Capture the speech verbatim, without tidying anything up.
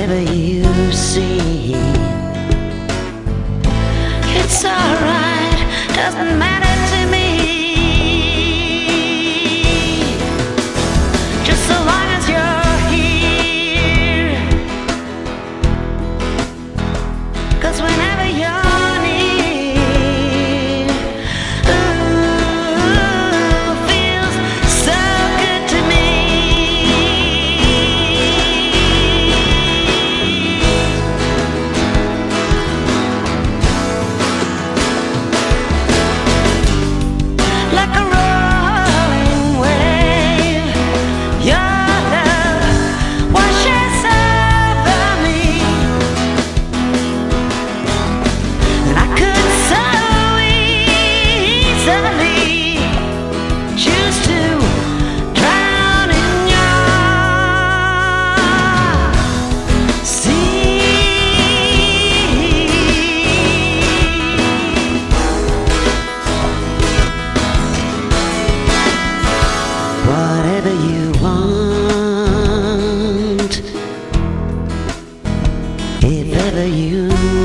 whatever you see. It's alright, doesn't matter to me. Just so long as you're here. 'Cause whenever you're near, ooh, feels so good to me. Like a rolling wave, your love washes over me, and I could so easily choose to drown in your sea. Whatever you want, if ever you